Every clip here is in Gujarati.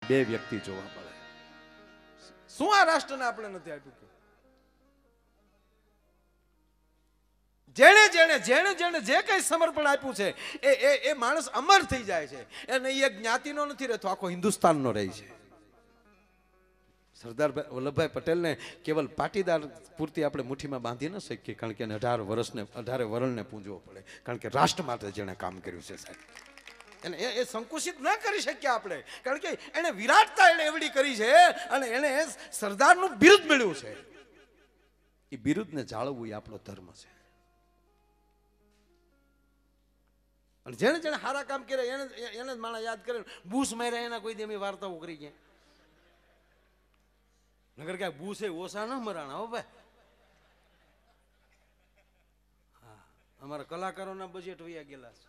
બે વ્યક્તિ જોવા મળે. શું આ રાષ્ટ્રને આપણે નથી આપ્યું? જેણે જેણે જેણે જેણે જે કઈ સમર્પણ આપ્યું છે એ માણસ અમર થઈ જાય છે. એને એ જ્ઞાતિનો નથી રહેતો, આખો હિન્દુસ્તાનનો રહે છે. સરદાર વલ્લભભાઈ પટેલને કેવલ પાટીદાર પૂરતી આપણે મુઠ્ઠીમાં બાંધી ન શકીએ, કારણ કે એને 18 વરણને પૂંજવો પડે, કારણ કે રાષ્ટ્ર માટે જેણે કામ કર્યું છે સાહેબ, એને એ સંકુચિત ન કરી શકીએ આપણે, કારણ કે એને વિરાટતા એને એવડી કરી છે અને એને સરદારનું બિરુદ મળ્યું છે. એ બિરુદને જાળવવું એ આપણો ધર્મ છે. અને જેને જેને સારા કામ કરે એને જ માણસ યાદ કરે. બુશ માર્યા એના કોઈ દેમી વાર્તાઓ કરી ગયા, નગર ક્યાંક બુશે ઓછા ન મરાણા હો ભાઈ. હા, અમારા કલાકારોના બજેટ વયા ગયેલા છે.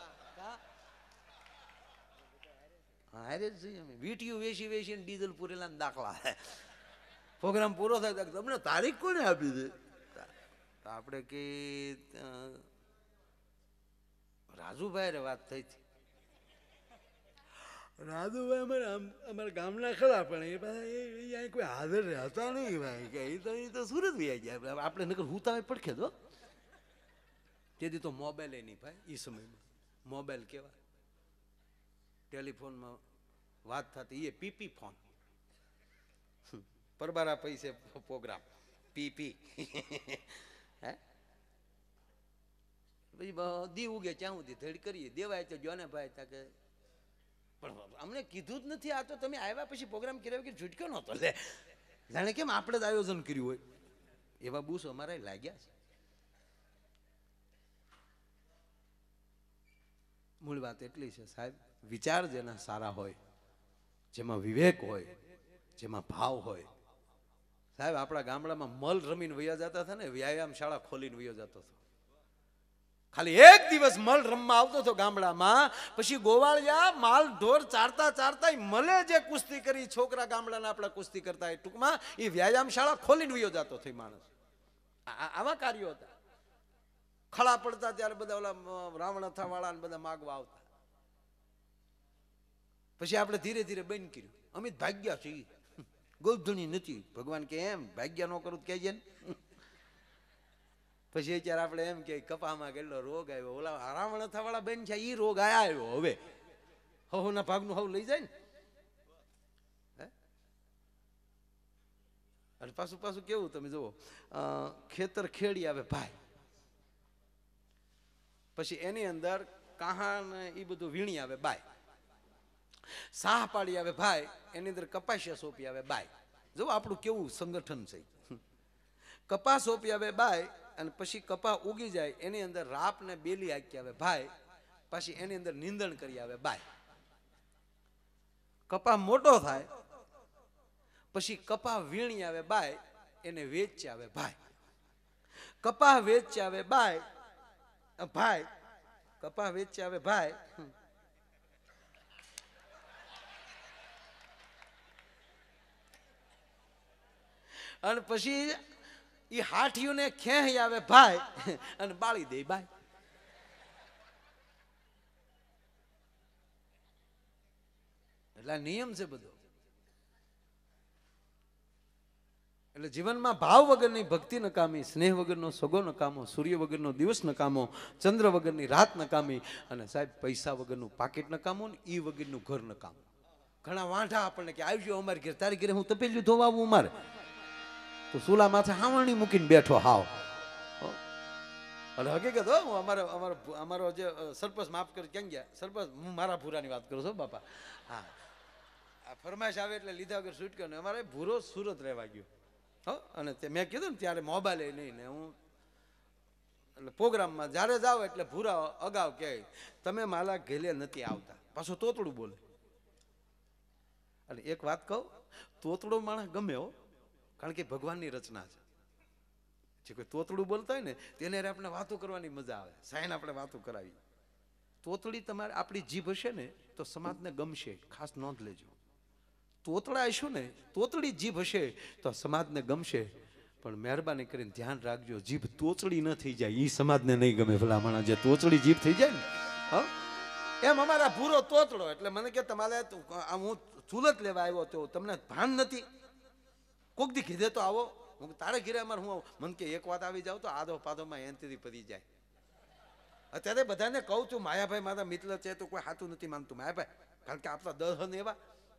હારે જ જોઈએ અમે વીટીયુ વેચી વેચીને ડીઝલ પૂરેલા દાખલા. પ્રોગ્રામ પૂરો થાય તમને તારીખ કોને આપી દે? તો આપણે કે રાજુભાઈ વાત થઈ હતી. રાજુભાઈ અમારા ગામના ખરા, પણ એ અહીંયા કોઈ હાજર રહેતા નહીં ભાઈ, કે એ તો સુરત વયા ગયા. આપણે નકર હુતા પડખે તો તેથી તો મોબાઈલ નહીં ભાઈ. એ સમયમાં મોબાઈલ કેવા, ટેલિફોનમાં વાત થતી એ પીપી ફોન, પરબારા પૈસે પ્રોગ્રામ પીપી. હે પછી દી ઉગે ત્યાં સુધી ધડ કરીએ દેવાય તો જોને ભાઈ તાકે, પણ અમને કીધું જ નથી. આ તો તમે આવ્યા પછી પ્રોગ્રામ કર્યા વગર છૂટક્યો નહોતો લે, જાણે કેમ આપણે જ આયોજન કર્યું હોય. એવા બૂસ અમારા લાગ્યા છે. મૂળ વાત એટલી છે સાહેબ, વિચાર જેના સારા હોય, જેમાં વિવેક હોય, જેમાં ભાવ હોય. સાહેબ આપણા ગામડામાં મલ રમીને વયા જતા હતા ને, વ્યાયામ શાળા ખોલીને વયો જતો હતો. ખાલી એક દિવસ મલ રમવા આવતો હતો ગામડામાં, પછી ગોવાળિયા માલ ઢોર ચારતા ચારતા મલે જે કુસ્તી કરી, છોકરા ગામડાના આપણા કુસ્તી કરતા, એ ટૂંકમાં એ વ્યાયામ શાળા ખોલીને વયો જતો થઈ માણસ. આવા કાર્યો હતા. ખળા પડતા ત્યારે બધા ઓલા રાવણ અથા વાળા બધા માગવા આવતા. પછી આપણે ધીરે ધીરે બંધ કર્યું. અમે ભાગ્યા છીએ, ગોધણી નથી. ભગવાન કે એમ ભાગ્યા ન કરું કહેજે ને. પછી અત્યારે આપણે એમ કે કપામાં કેટલો રોગ આવ્યો, ઓલા રાવણ અથા વાળા બેન છે એ રોગ આવ્યો. હવે હવના ભાગનું હવ લઈ જાય ને. અને પાછું પાછું કેવું તમે જુઓ, ખેતર ખેડી આવે ભાઈ, પછી એની અંદર કાહાણ એ બધું વીણી આવે બાય, સાહ પાડી આવે ભાઈ, એની અંદર કપાસિયા સોંપી આવે બાય. જો આપણું કેવું સંગઠન છે. કપાસ સોંપી આવે બાય, અને પછી કપા ઉગી જાય એની અંદર રાપ ને બેલી હાકી આવે ભાઈ, પછી એની અંદર નીંદણ કરી આવે બાય. કપા મોટો થાય પછી કપા વીણી આવે બાય, એને વેચી આવે ભાઈ. કપા વેચી આવે બાય ભાઈ, કપા વેચી આવે ભાઈ. અને પછી એ હાઠીઓને ખેંચી આવે ભાઈ, અને બાળી દે ભાઈ. એટલે નિયમ છે બધો. એટલે જીવનમાં ભાવ વગરની ભક્તિ નકામી, સ્નેહ વગરનો સગો નકામો, સૂર્ય વગરનો દિવસ નકામો, ચંદ્ર વગરની રાત નકામી, અને સાહેબ પૈસા વગરનું પાકીટ નકામું ને ઈ વગરનું ઘર નકામું. ઘણા વાંઢા આપણને કે આવજો અમારે ઘેર, તારી ઘેરે હું તપેલું ધોવાવું અમારે, તો સુલા માથે હાવણી મૂકીને બેઠો હાવ. અને હકીકત હો, અમારો જે સરપંચ, માફ કરી ક્યાં ગયા સરપંચ, હું મારા ભૂરાની વાત કરું છું બાપા. હા, આ ફરમાઈશ આવે એટલે લીધા વગર છૂટક્યો ને. અમારે ભૂરો સુરત રહેવા ગયો હો, અને મેં કીધું ને ત્યારે મોબાઈલ નહીં ને, હું એટલે પ્રોગ્રામમાં જ્યારે જાવ એટલે ભૂરા અગાઉ કહે તમે માલા ઘેલે નથી આવતા, પાછું તોતડું બોલે. અને એક વાત કહું, તોતડો માણસ ગમે હો, કારણ કે ભગવાનની રચના છે. જે કોઈ તોતડું બોલતા હોય ને તેને આપણે વાતો કરવાની મજા આવે. સાઈન આપણે વાતો કરાવી. તોતડી તમારે આપણી જીભ હશે ને તો સમાજને ગમશે, ખાસ નોંધ લેજો. તોતડા હશું ને, તોતડી જીભ હશે તો સમાજને ગમશે, પણ મહેરબાની કરીને ધ્યાન રાખજો, જીભ તોચડી ન થઈ જાય, એ સમાજને નહીં ગમે. ભલામણા જે તોચડી જીભ થઈ જાય ને, હા એમ અમારા ભૂરો તોતડો એટલે મને કે તમારે હું સુરત લેવા આવ્યો તો તમને ભાન નથી, કોક દી કીધે તો આવો. હું તારે ઘીરે અમારે હું મને કે એક વાત આવી જાવ તો આદો પાદોમાં એનથી પડી જાય. અત્યારે બધાને કહું છું માયાભાઈ મારા મિત્ર છે તો કોઈ સાચું નથી માનતું માયાભાઈ, કારણ કે આપણા દહન એવા.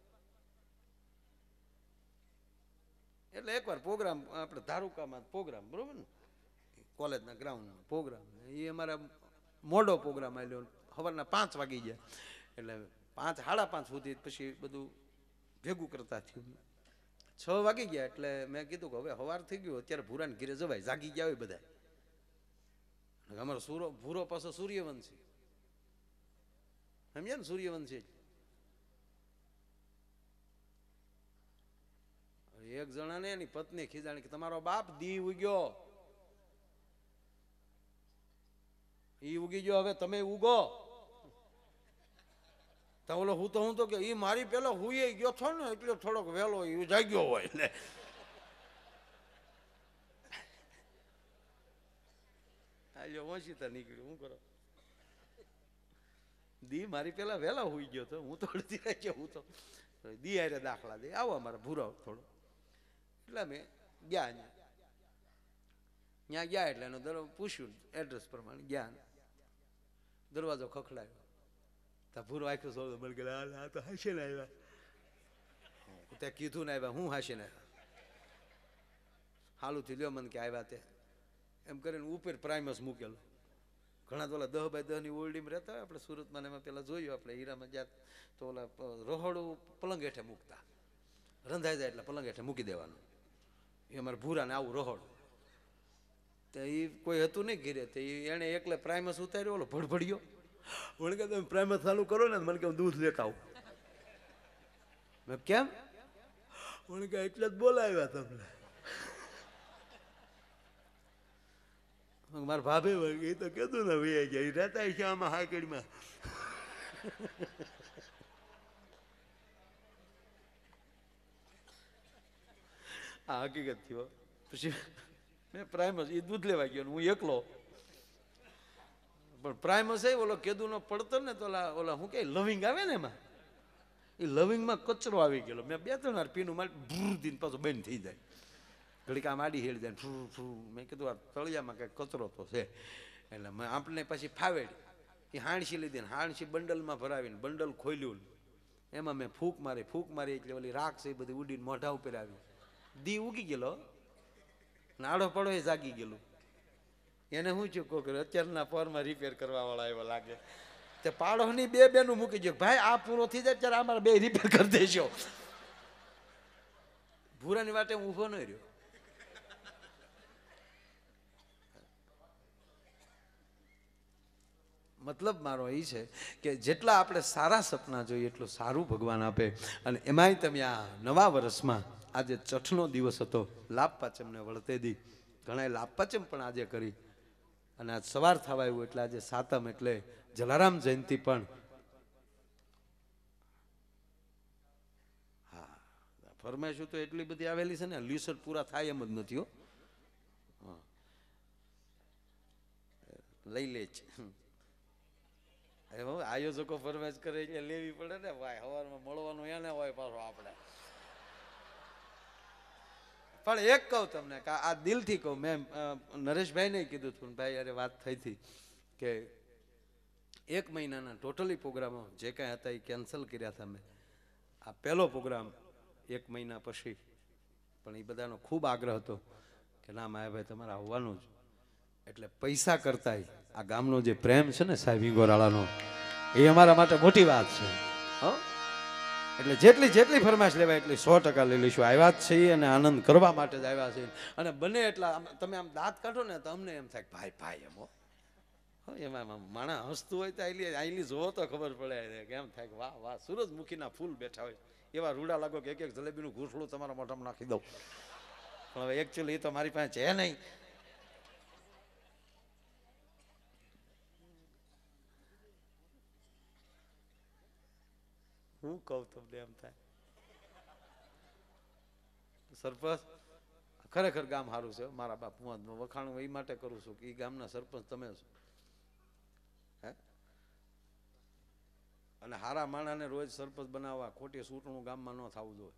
એટલે એકવાર પ્રોગ્રામ આપણે ધારુકામાં પ્રોગ્રામ બરોબર ને, કોલેજના ગ્રાઉન્ડમાં પ્રોગ્રામ, એ અમારા મોડો પ્રોગ્રામ આવ્યો, સવારના 5 વાગી ગયા, એટલે 5 સાડા 5 સુધી પછી બધું ભેગું કરતા થયું. 6 વાગી ગયા એટલે મેં કીધું કે હવે સવાર થઈ ગયું, અત્યારે ભૂરાને ઘીરે જવાય, જાગી ગયા હોય બધા. અમારો ભૂરો પાછો સૂર્યવંશી, સમજ્યા ને, સૂર્યવંશી. એક જણા ને એની પત્ની ખીજાણી કે તમારો બાપ દી ઉગ્યો, ઈ ઉગી ગયો, હવે તમે ઉગો. તો ઓલો હું તો કે ઈ મારી પેલા હુઈ ગયો છો ને એટલે થોડોક વહેલો ઈ જાગ્યો હોય ને. ઓછીતા નીકળ્યું, હું કરો દી મારી પેલા વહેલા હુઈ ગયો તો હું તો અડધી રાખ્યો, હું તો દી હારે દાખલા દે આવો અમારા ભૂરો થોડો. એટલે અમે ગયા ત્યાં ગયા એટલે એનો પૂછ્યું એડ્રેસ પ્રમાણે ગયા, દરવાજો ખખડાયો, તા ભૂરો આખ્યો સૌ બળ ગયા તો હાશે ને આવ્યા. ત્યાં કીધું ને આવ્યા, હું હાશે ને આવ્યા, હાલું થી લ્યો મને કે આવ્યા તે, એમ કરીને ઉપર પ્રાઇમસ મૂકેલો. ઘણા તો ઓલા 10 બાય 10 ની ઓરડીમાં રહેતા હોય આપણે સુરતમાં, એમાં પેલા જોયું આપણે હીરામાં જ્યાં તો ઓલા રહોડું પલંગ હેઠે મૂકતા, રંધાઈ જાય એટલે પલંગ હેઠે મૂકી દેવાનું. એ અમારે ભૂરાને આવું રહોડું, તો એ કોઈ હતું નહીં ઘીરે, તો એને એકલે પ્રાઇમસ ઉતાર્યો, ઓલો ભડભડિયો. મને કે તમે પ્રાઇમસ ચાલુ કરો ને, મને કે હું દૂધ લેતા આવું. મેં કેમ? મને કે એટલે જ બોલાવ્યા તમને. મારા ભાભી એ તો કીધું ને ભાઈ ગયા રહેતા છે આમાં હાકડીમાં. આ હકીકત થયો. પછી મેં પ્રાઇમસ એ દૂધ લેવા ગયો, હું એકલો. પણ પ્રાઇમસ એ ઓલો કેદુનો પડતો ને તો ઓલા શું કે લવિંગ આવે ને, એમાં એ લવિંગમાં કચરો આવી ગયેલો. મેં 2-3 વાર પીનું મારી ભૂર દીને પાછું બંધ થઈ જાય, ઘડીક આમ આડી હેળી જાય ફૂ ફૂ. મેં કીધું આ તળિયામાં કંઈક કચરો તો છે, એટલે મેં આપણે પછી ફાવેડી એ હાણસી લીધી ને હાણસી બંડલમાં ભરાવીને બંડલ ખોલ્યું, એમાં મેં ફૂંક મારી એટલે ઓલી રાખ છે એ બધી ઉડીને મોઢા ઉપર આવી. દી ઉગી ગયેલો, નાડો પડો એ જાગી ગયેલું. એને શું થયું કોક અત્યારના પરમાં રિપેર કરવા વાળા એવા લાગે, તે પાડોની 2 બેનું મૂકી ગયો, ભાઈ આ પૂરો થઈ જાય ત્યારે અમારે 2 રિપેર કરી દેજો. ભૂરાની વાટે હું ઊભો ન રહ્યો. મતલબ મારો એ છે કે જેટલા આપણે સારા સપના જોઈએ એટલું સારું ભગવાન આપે. અને એમાંય તમે આ નવા વર્ષમાં આજે 6ઠનો દિવસ હતો, લાભ પાંચમને વળતે દી, ઘણા લાભ પાંચમ પણ આજે કરી, અને આજ સવાર થવા આવ્યું એટલે આજે સાતમ એટલે જલારામ જયંતિ પણ. હા, ફરમાઈશું તો એટલી બધી આવેલી છે ને, લીસર પૂરા થાય એમ જ નથી હો. લઈ લે છે આયોજકો ફરમાઈશ કરે એટલે લેવી પડે ને ભાઈ, સવારમાં મળવાનું એને હોય પાછો આપણે. પણ એક કહું તમને કે આ દિલથી કહું, મેં નરેશભાઈને કીધું હતું, ભાઈ અરે વાત થઈ હતી કે 1 મહિનાના ટોટલી પ્રોગ્રામો જે કાંઈ હતા એ કેન્સલ કર્યા હતા મેં. આ પહેલો પ્રોગ્રામ 1 મહિના પછી, પણ એ બધાનો ખૂબ આગ્રહ હતો કે ના માયાભાઈ તમારે આવવાનું જ. એટલે પૈસા કરતાંય આ ગામનો જે પ્રેમ છે ને સાહેબ ઈંગોરાળાનો, એ અમારા માટે મોટી વાત છે. એટલે જેટલી ફરમાઈશ લેવાય એટલી 100% લઈ લઈશું. આવ્યા જ છીએ અને આનંદ કરવા માટે જ આવ્યા છીએ, અને બને એટલા તમે આમ દાંત કાઢો ને તો અમને એમ થાય ભાઈ ભાઈ એમ હો. એમાં માણસ હસતું હોય તો આઈલી જોવો તો ખબર પડે, કેમ થાય કે વાહ વાહ સૂરજમુખીના ફૂલ બેઠા હોય એવા રૂડા લાગો કે એક જલેબીનું ઘૂંસળું તમારા મોઢામાં નાખી દઉં. પણ હવે એકચ્યુઅલી એ તો મારી પાસે છે નહીં. હું કહું તમને એમ થાય. સરપંચ ખરેખર ગામ સારું છે મારા બાપ, હું વખાણ એ માટે કરું છું કે એ ગામના સરપંચ તમે છો. હે અને હારા માણાને રોજ સરપંચ બનાવવા ખોટી સૂટણું ગામમાં ન થવું જોઈએ.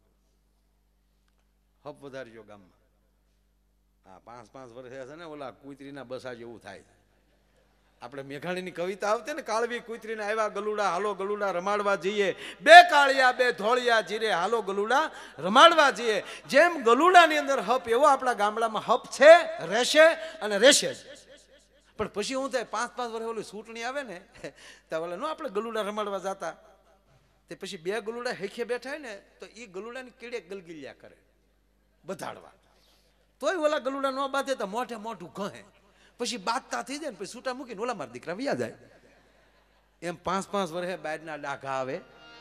હપ વધારજો ગામમાં. હા 5-5 વર્ષ છે ને ઓલા કુતરીના બસા જેવું થાય. આપણે મેઘાણીની કવિતા આવતી ને, કાળવી કુતરીને આવ્યા ગલુડા, હાલો ગલુડા રમાડવા જઈએ, બે કાળિયા બે ધોળિયા જીરે, હાલો ગલુડા રમાડવા જઈએ. જેમ ગલુડાની અંદર હપ, એવો આપણા ગામડામાં હપ છે, રહેશે અને રહેશે જ. પણ પછી શું થાય, 5-5 વર્ષ ઓલી ચૂંટણી આવે ને, ત્યાં ઓલા નો આપણે ગલુડા રમાડવા જતા, તે પછી બે ગલુડા હેખે બેઠા ને તો એ ગલુડાની કીડે ગલગિલ્યા કરે બધાડવા, તોય ઓલા ગલુડા ન બાંધે તો મોઢે મોઢું ઘહે, પછી બાદતા થઈ જાય ને પછી છૂટા મૂકીને ઓલા મારા દીકરા વ્યા જાય. એમ 5-5 વર્ષે બાયરના ડાઘા આવે.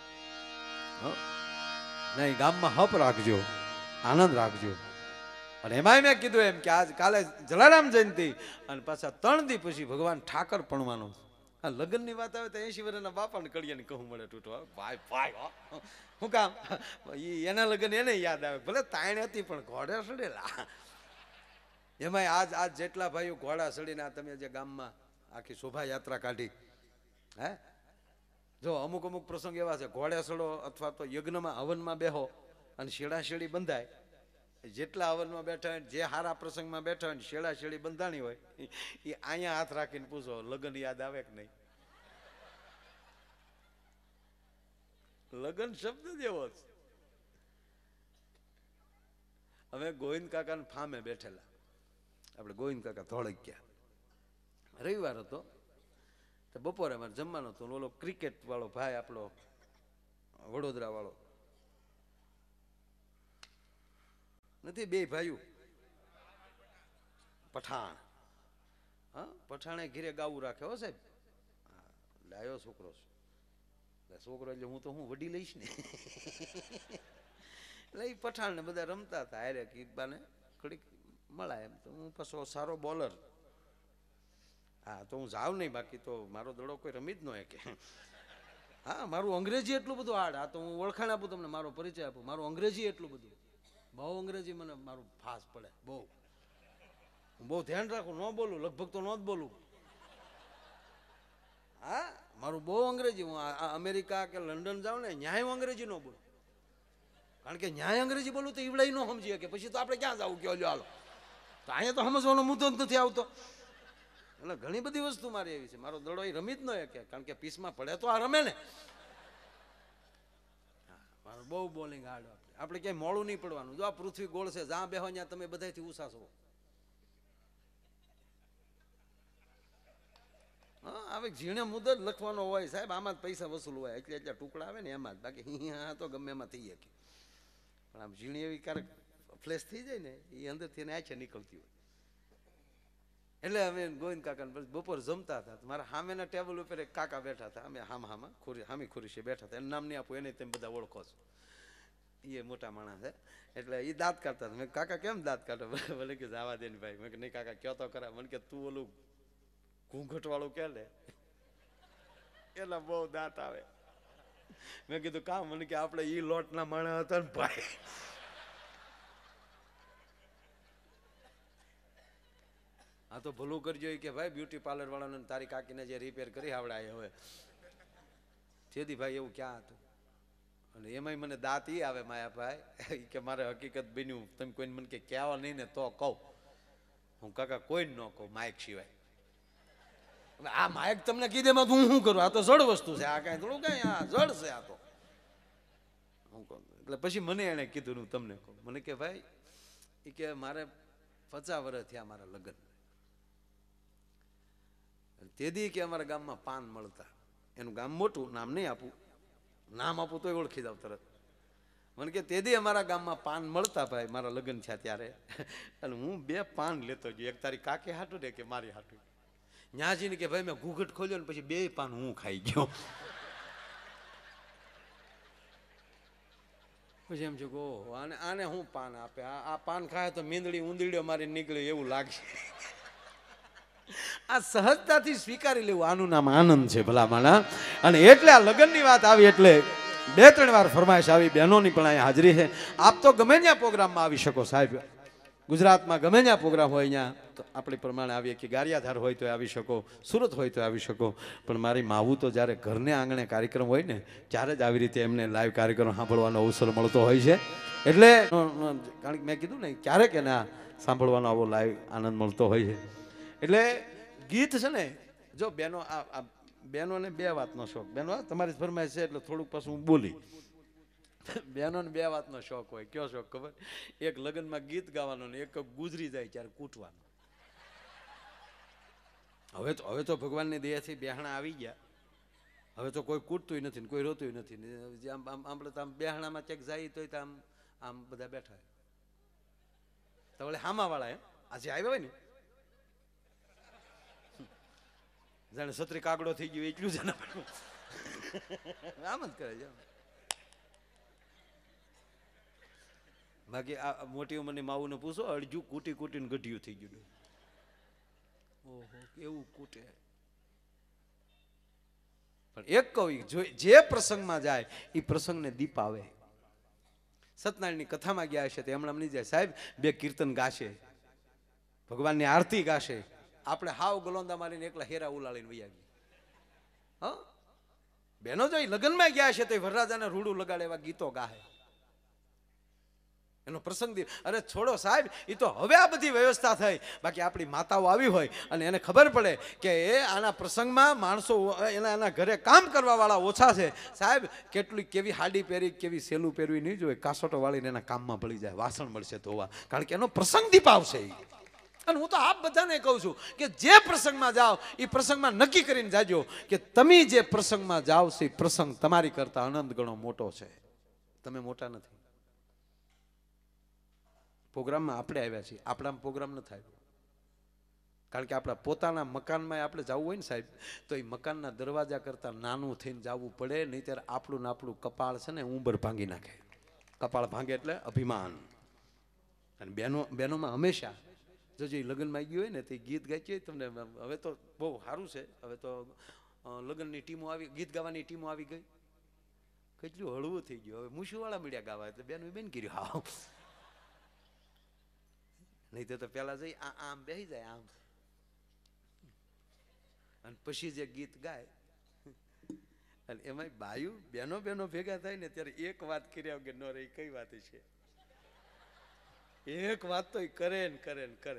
નહીં, ગામમાં હપ રાખજો, આનંદ રાખજો. અને એમાંય મેં કીધું એમ કે આજ કાલે જલારામ જયંતિ અને પાછા 3 દી પછી ભગવાન ઠાકર પણવાનો. આ લગ્નની વાત આવે તો 80 વર્ષના બાપાને કડિયાની કહું મળે તૂટવા. ભાઈ ભાઈ શું કામ, એના લગ્ન એને યાદ આવે, ભલે તાણ હતી પણ ઘોડે સડેલા. એમાંય આજ જેટલા ભાઈઓ ઘોડા સડીને તમે જે ગામમાં આખી શોભાયાત્રા કાઢી, હે જો અમુક પ્રસંગ એવા છે, ઘોડે સડો અથવા તો યજ્ઞમાં હવનમાં બેહો અને શેડા-શેડી બંધાય. જેટલા હવનમાં બેઠા હોય, જે હારા પ્રસંગમાં બેઠા હોય, શેડા-શેડી બંધાણી હોય, એ અહીંયા હાથ રાખીને પૂછો લગ્ન યાદ આવે કે નહીં. લગ્ન શબ્દ જ એવો છે. હવે ગોવિંદ કાકાને ફામે બેઠેલા, આપણે ગોવિંદ કાકા ધોળકિયા, રવિવાર હતો તો બપોરે અમારે જમવાનો હતો. ઓલો ક્રિકેટ વાળો ભાઈ આપણો વડોદરા વાળો નથી, બે ભાઈઓ પઠાણ, હા પઠાણે ઘીરે ગાવું રાખે હો સાહેબ. ડાયો છોકરો છે, છોકરો એટલે હું તો હું વડી લઈશ ને. એટલે એ પઠાણ ને બધા રમતા હતા હારે, કીબાને ઘડીક મળાય એમ. તો હું પાછો સારો બોલર, હા તો હું જાઉં નહીં, બાકી તો મારો દડો કોઈ રમી જ ન કે. હા મારું અંગ્રેજી એટલું બધું હાર્ડ, આ તો હું ઓળખાણ આપું તમને, મારો પરિચય આપું. મારું અંગ્રેજી એટલું બધું, બહુ અંગ્રેજી મને મારું ફાસ પડે, બહુ. હું બહુ ધ્યાન રાખું, ન બોલું, લગભગ તો ન જ બોલું. હા મારું બહુ અંગ્રેજી, હું અમેરિકા કે લંડન જાઉં ને ન્યાય હું અંગ્રેજી ન બોલું, કારણ કે ન્યાય અંગ્રેજી બોલું તો ઈવડાઈ ન સમજીએ કે પછી તો આપણે ક્યાં જવું કે હાલો. તો અહીંયા તો સમજવાનો મુદ્દો જ નથી આવતો. એટલે ઘણી બધી વસ્તુ મારી એવી છે, મારો દડો એ રમી જ ન શકે, કારણ કે પીસમાં પડે તો આ રમે ને. મારું બહુ બોલિંગ હાર્ડ. આપણે ક્યાંય મોડું નહીં પડવાનું. જો આ પૃથ્વી ગોળ છે, જ્યાં બેહો ત્યાં તમે બધાથી ઉષા છો. હા હવે ઝીણે મુદ્દો જ લખવાનો હોય સાહેબ, આમાં જ પૈસા વસૂલ હોય, એટલે ટુકડા આવે ને એમાં જ, બાકી હા તો ગમે એમાં થઈ શકે. પણ આમ ઝીણી એવી ક્યારેક ફ્લેશ થઈ જાય ને, એ અંદરથી એને આછે નીકળતી હોય. એટલે અમે ગોવિંદ કાકા બપોર જમતા હતા, મારા સામેના ટેબલ ઉપર એક કાકા બેઠા હતા, અમે હામી ખુરશી બેઠા હતા. એનું નામ નહીં આપું, એને તમે બધા ઓળખો છો, એ મોટા માણસ છે. એટલે એ દાંત કાઢતા હતા. મેં કાકા કેમ દાંત કાઢો? ભલે કે જવા દે ને ભાઈ. મેં કે નહીં કાકા કયો તો ખરા. મને કે તું ઓલું ઘૂંઘટ વાળું કે લે, એટલે બહુ દાંત આવે. મેં કીધું કામ? મને કે આપણે ઈ લોટના માણસ હતા ને ભાઈ. આ તો ભલું કરજો કે ભાઈ બ્યુટી પાર્લર વાળાને તારી કાકીને જે રિપેર કરી આવડાય હવે. છેદી ભાઈ એવું ક્યાં હતું? અને એમાંય મને દાંત ઈ આવે માયાભાઈ કે મારે હકીકત બન્યું, તમે કોઈને મને કે કહેવા નહીં ને તો કહું. હું કાકા કોઈ ન કહું માઇક સિવાય. આ માઇક તમને કીધેમાં હું શું કરું? આ તો જડ વસ્તુ છે, આ કાંઈ થોડું કાંઈ, આ જડ છે આ તો. હું કહું એટલે પછી મને એને કીધું, હું તમને કહું. મને કે ભાઈ એ કે મારે 50 વર્ષ થયા મારા લગ્ન. તેથી કે અમારા ગામમાં પાન મળતા. એનું ગામ મોટું, નામ નહીં આપું, નામ આપું તોય ઓળખી જાવ તરત. મને કે તેથી અમારા ગામમાં પાન મળતા ભાઈ મારા લગ્ન થયા ત્યારે. અને હું 2 પાન લેતો ગયો, એક તારી કાકે હાટું ને કે મારી હાટું. ન્યાજીને કે ભાઈ મેં ઘૂંઘટ ખોલ્યો ને પછી 2 પાન હું ખાઈ ગયો. પછી એમ છે ગો આને હું પાન આપે, આ પાન ખાય તો મીંદડી ઊંદડીઓ મારી નીકળે એવું લાગશે. આ સહજતાથી સ્વીકારી લેવું, આનું નામ આનંદ છે ભલા માણા. અને એટલે આ લગ્નની વાત આવી એટલે 2-3 વાર ફરમાઈશ આવી. બહેનોની પણ અહીંયા હાજરી છે. આપ તો ગમે ત્યાં પ્રોગ્રામમાં આવી શકો સાહેબ. ગુજરાતમાં ગમે ત્યાં પ્રોગ્રામ હોય અહીંયા તો આપણી પ્રમાણે આવીએ કે ગારિયાધાર હોય તો આવી શકો, સુરત હોય તો આવી શકો, પણ મારી માવું તો જ્યારે ઘરને આંગણે કાર્યક્રમ હોય ને ત્યારે જ આવી રીતે એમને લાઈવ કાર્યક્રમ સાંભળવાનો અવસર મળતો હોય છે. એટલે કારણ કે મેં કીધું ને ક્યારેક એને સાંભળવાનો આવો લાઈવ આનંદ મળતો હોય છે. એટલે ગીત છે ને, જો બહેનો આ બહેનોને બે વાતનો શોખ, બહેનો તમારી ફરમાઈશ છે એટલે થોડુંક પાછું હું બોલી. બહેનોને બે વાતનો શોખ હોય. કયો શોખ ખબર? એક લગ્નમાં ગીત ગાવાનો ને એક ગુજરી જાય ત્યારે કૂટવાનો. હવે તો ભગવાનની દયાથી બેહણા આવી ગયા, હવે તો કોઈ કૂટતું નથી, કોઈ રોતું નથી. આપણે તો આમ બેહણામાં ચેક જાય તો આમ બધા બેઠા તો વળે હામા વાળા એમ આજે આવ્યા હોય ને જાણે છત્રી કાગડો થઈ ગયો એટલું જ આમ જ કરે છે. બાકી આ મોટી ઉંમરની માવુને પૂછો, અડજુ કૂટી કૂટીને ગઢિયું થઈ ગયું. ઓહો કેવું કૂટે. પણ એક કહું, જે પ્રસંગમાં જાય એ પ્રસંગને દીપ આવે. સત્યનારાયણની કથામાં ગયા હશે તો હમણાં નહીં જાય સાહેબ, બે કીર્તન ગાશે, ભગવાનની આરતી ગાશે, આપણે હાવ ગલોંદા મારીને એકલા હેરા ઉલાળીને વૈયા ગયા. હા બેનો જો લગ્નમાં ગયા છે તો વરરાજાને રૂડું લગાડે એવા ગીતો ગાહે. એનો પ્રસંગ અરે છોડો સાહેબ, એ તો હવે આ બધી વ્યવસ્થા થઈ. બાકી આપણી માતાઓ આવી હોય અને એને ખબર પડે કે એ આના પ્રસંગમાં માણસો એના ઘરે કામ કરવા વાળા ઓછા છે સાહેબ, કેવી હાડી પહેરી કેવી સેલું પહેરવી નહીં જોઈએ, કાસોટો વાળીને એના કામમાં ભળી જાય, વાસણ મળશે ધોવા, કારણ કે એનો પ્રસંગ દીપ આવશે. અને હું તો આપ બધાને કહું છું કે જે પ્રસંગમાં જાઓ એ પ્રસંગમાં નક્કી કરીને જાજો કે તમે જે પ્રસંગમાં જાઓ છો એ પ્રસંગ તમારી કરતા અનંત ગણો મોટો છે, તમે મોટા નથી. પ્રોગ્રામમાં આપણે આવ્યા છીએ, આપણામાં પ્રોગ્રામ ન થાય. કારણ કે આપણા પોતાના મકાનમાં આપણે જવું હોય ને સાહેબ, તો એ મકાનના દરવાજા કરતા નાનું થઈને જવું પડે, નહીં ત્યારે આપણું ને આપણું કપાળ છે ને ઉંબર ભાંગી નાખે. કપાળ ભાંગે એટલે અભિમાન. અને બહેનોમાં હંમેશા જો જે લગ્નમાં ગયું હોય ને તે ગીત ગાઈ હોય તમને. હવે તો બહુ સારું છે, હવે તો લગ્નની ટીમો આવી, ગીત ગાવાની ટીમો આવી ગઈ, કેટલું હળવું થઈ ગયું. હવે મૂછુવાળા મીડિયા ગાવા એટલે બેન બેન કર્યું હા, નહીં તો પેલા જઈ આમ બેસી જાય આમ, અને પછી જે ગીત ગાય અને એમાં બાયું બેનો ભેગા થાય ને ત્યારે એક વાત કર્યા વગર ન રહી. કઈ વાત છે? એક વાત તો કરે ને કરે ને કરે.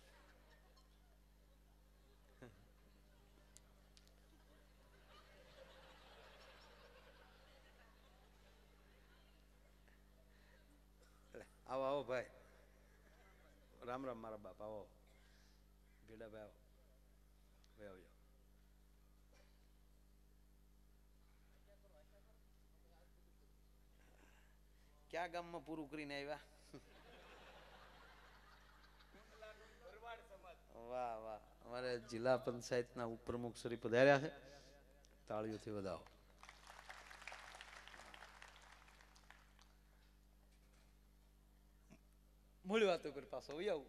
આવો આવો ભાઈ, રામ રામ મારા બાપ, આવો ભીડાભાઈ, આવો આવજો. ક્યાં ગામમાં પૂરું કરીને આવ્યા? વાહ વાહ, અમારે જિલ્લા પંચાયતના ઉપપ્રમુખ શ્રી પધાર્યા છે, તાળીઓથી વધાવો. મૂળ વાતો કરી પાછો આવું.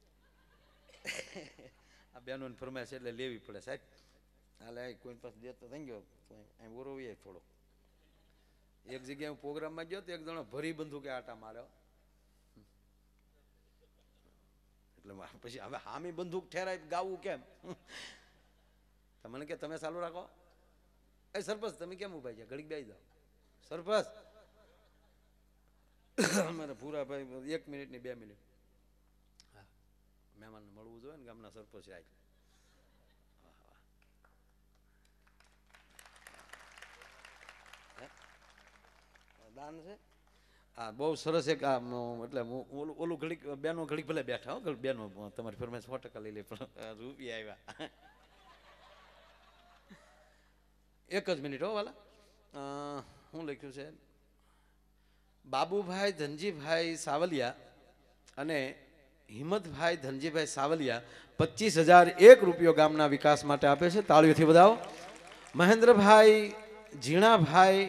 આ બેનોને ફરમાઈશ એટલે લેવી પડે સાહેબ. હાલે કોઈ પાસે દેતો થઈ ગયો ઓરોવીએ થોડો. એક જગ્યાએ હું પ્રોગ્રામમાં ગયો તો એક જણો ભરી બંદૂકે આટા માર્યો, એટલે પછી હવે હામી બંદૂક ઠેરાય ગાવું કેમ? તમને કે તમે ચાલુ રાખો. એ સરપંચ તમે કેમ ઉભા છે? ઘડીક બેસી જાઓ. સરપંચ અમારે ભૂરાભાઈ 1 મિનિટ ની 2 મિનિટ. હા મહેમાનને મળવું જોઈએ ને ગામના સરપંચ રાખ. દાન છે હા બહુ સરસ. એક એટલે ઓલું ઘડીક બેનો ઘડીક ભલે બેઠા હો, બેનો તમારી ફરમાઈશ 100% લઈ લે, પણ રૂપિયા આવ્યા. 1 જ મિનિટ હો વાલા. શું લખ્યું છે? બાબુભાઈ ધનજીભાઈ સાવલિયા અને હિંમતભાઈ ધનજીભાઈ સાવલિયા 25,001 રૂપિયો ગામના વિકાસ માટે આપે છે, તાળીઓથી વધાવો. મહેન્દ્રભાઈ ઝીણાભાઈ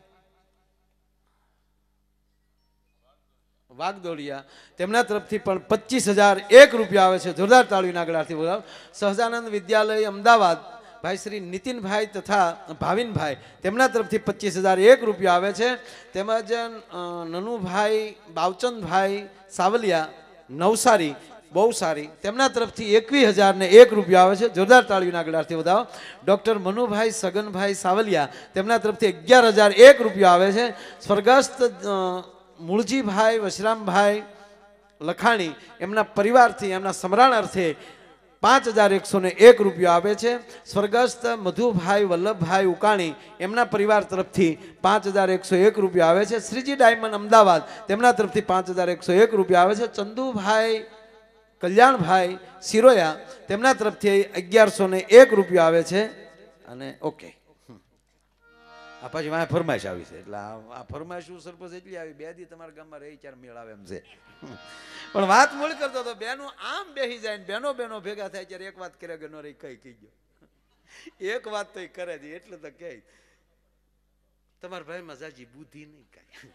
વાગદોડિયા, તેમના તરફથી પણ 25,001 રૂપિયા આવે છે, જોરદાર તાળીઓના આગળથી બોલાવો. સહજાનંદ વિદ્યાલય અમદાવાદ ભાઈ શ્રી નીતિનભાઈ તથા ભાવિનભાઈ, તેમના તરફથી 25,001 રૂપિયા આવે છે. તેમજ નનુભાઈ બાવચંદભાઈ સાવલિયા નવસારી, બહુ સારી, તેમના તરફથી 21,001 રૂપિયા આવે છે. જોરદાર તાળીઓના ગળાથી વધાવો. ડૉક્ટર મનુભાઈ સગનભાઈ સાવલિયા, તેમના તરફથી 11,001 રૂપિયા આવે છે. સ્વર્ગસ્થ મૂળજીભાઈ વશરામભાઈ લખાણી, એમના પરિવારથી એમના સમરણ અર્થે 5,101 રૂપિયા આવે છે. સ્વર્ગસ્થ મધુભાઈ વલ્લભભાઈ ઉકાણી, એમના પરિવાર તરફથી 5,101 રૂપિયા આવે છે. શ્રીજી ડાયમંડ અમદાવાદ, તેમના તરફથી 5,101 રૂપિયા આવે છે. ચંદુભાઈ કલ્યાણભાઈ સિરોયા, તેમના તરફથી 1,101 રૂપિયા આવે છે. અને ઓકે, આ પછી વાંહે ફરમાઈશ આવી છે, એટલે આ ફરમાઈશ સરપંચ એટલી આવી, બે દી તમારા ગામમાં રહી ચાર મેળ આવે એમ છે. પણ વાત મૂળ કરતો હતો, બેનો આમ બેસી જાય ને બેનો બેનો ભેગા થાય ત્યારે એક વાત કર્યા કે ન રહી કઈ કહી ગયો, એક વાત તો કરે છે એટલે તો કે તમારા ભાઈમાં જાજી બુદ્ધિ નહીં કઈ,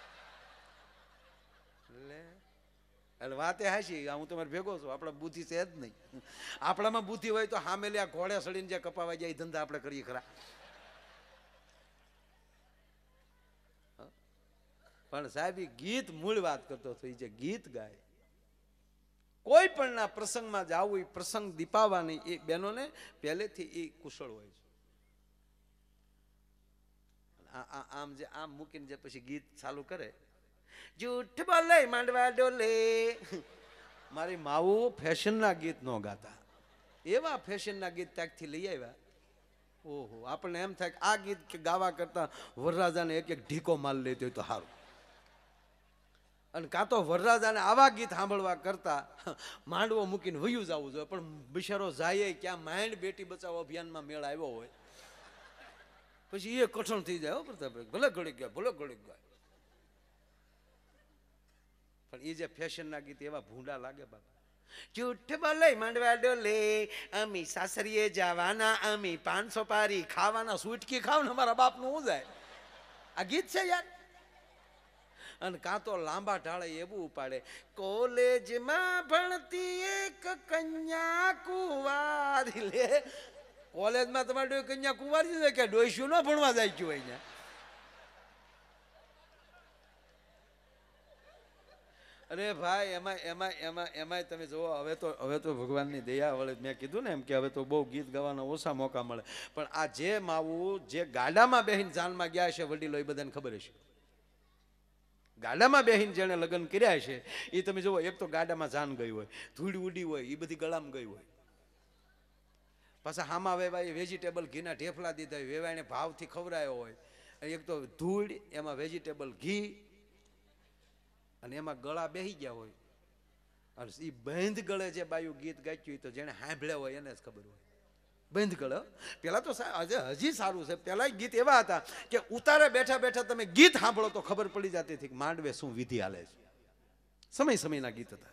એટલે વાત એ હાશી, હું તમારે ભેગો છું, આપણા બુદ્ધિ છે જ નહીં. આપણામાં બુદ્ધિ હોય તો હામેલી આ ઘોડે સડીને જે કપાવા જાય એ ધંધા આપણે કરીએ ખરા. પણ સાહેબ ગીત મૂળ વાત કરતો હતો, જે ગીત ગાય કોઈ પણ ના પ્રસંગમાં જવું, એ પ્રસંગ દીપાવવાની એ બહેનોને પહેલેથી એ કુશળ હોય છે. આમ જે આમ મૂકીને જે પછી ગીત ચાલુ કરે, જૂઠ બોલે માંડવા ડોલે, મારી માવું ફેશનના ગીત ન ગાતા, એવા ફેશનના ગીત ત્યાંથી લઈ આવ્યા. ઓહો, આપણને એમ થાય કે આ ગીત ગાવા કરતા વરરાજાને એક એક ઢીકો માલ લેતો હોય તો સારું. અને કાં તો વરરાજાને આવા ગીત સાંભળવા કરતા માંડવો મૂકીને વયું જવું જોઈએ. પણ બિચારો જાય ક્યાં માઇન્ડ બેટી બચાવો અભિયાનમાં મેળ આવ્યો હોય, પછી એ કઠણ થઈ જાય. પ્રતાપભાઈ ભલે ઘડી ગયા, ભલે ઘડી ગયા, પણ એ જે ફેશનના ગીત એવા ભૂંડા લાગે બાપા. જૂઠ બોલે માંડવા ડોલે, અમી સાસરીએ જવાના, અમી 500 પારી ખાવાના, સુટકી ખાવ ને અમારા બાપનું હું જાય. આ ગીત છે યાર. અને કાં તો લાંબા ઢાળે એવું ઉપાડે, કોલેજમાં ભણતી એક કન્યા કુંવારી. લે કોલેજમાં તમારે કન્યા કુંવારી છે કે ડોઈશું ન ભણવા જાય ગયું અહીંયા. અરે ભાઈ એમાં એમાં એમાં એમાંય તમે જુઓ, હવે તો ભગવાનની દયા વળે, મેં કીધું ને એમ કે હવે તો બહુ ગીત ગાવાના ઓછા મોકા મળે. પણ આ જે માવું જે ગાડામાં બેહીને જાનમાં ગયા છે વડીલો, એ બધાને ખબર હશે. ગાડામાં બેહીને જેને લગ્ન કર્યા છે એ તમે જુઓ, એક તો ગાડામાં જાન ગઈ હોય, ધૂળ ઉડી હોય, એ બધી ગળામાં ગઈ હોય, પાછા હામાં વેવાય વેજીટેબલ ઘીના ઢેફલા દીધા હોય, વેવાઈને ભાવથી ખવડાયો હોય, એક તો ધૂળ, એમાં વેજીટેબલ ઘી, અને એમાં ગળા બેસી ગયા હોય. અને એ બંધ ગળે જે બાયું ગીત ગાચ્યું હોય તો જેને સાંભળ્યા હોય એને જ ખબર હોય. બંધ ગળે પેલા તો હજી સારું છે, પેલા ગીત એવા હતા કે ઉતારે બેઠા બેઠા તમે ગીત સાંભળો તો ખબર પડી જતી હતી કે માંડવે શું વિધિ હાલે છે. સમય સમયના ગીત હતા.